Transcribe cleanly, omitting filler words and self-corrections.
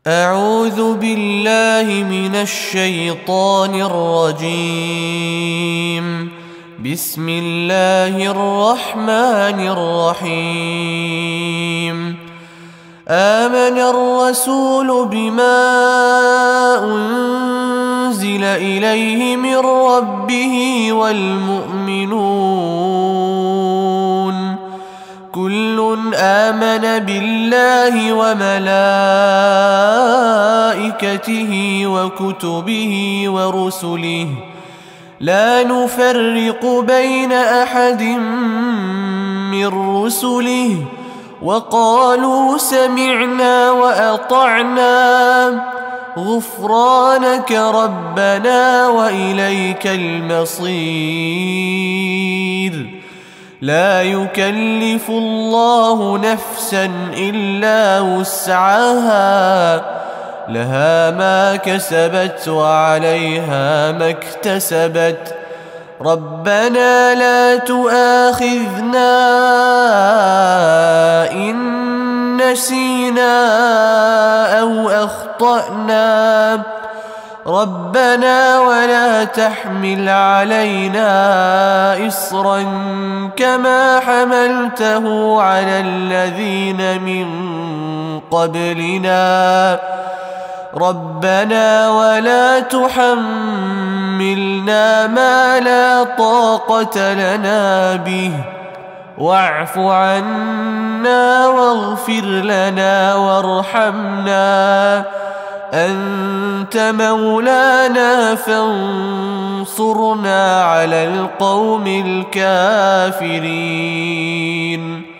أعوذ بالله من الشيطان الرجيم. بسم الله الرحمن الرحيم. آمن الرسول بما أنزل إليه من ربه والمؤمنون كل آمن بالله وملائكته وكتبه ورسله لا نفرق بين أحد من رسله وقالوا سمعنا وأطعنا غفرانك ربنا وإليك المصير. لا يكلف الله نفسا إلا وسعها لها ما كسبت وعليها ما اكتسبت ربنا لا تؤاخذنا إن نسينا أو أخطأنا ربنا ولا تحمل علينا إصرا كما حملته على الذين من قبلنا ربنا ولا تحملنا ما لا طاقة لنا به واعف عنا واغفر لنا وارحمنا أنت مولانا فانصرنا على القوم الكافرين.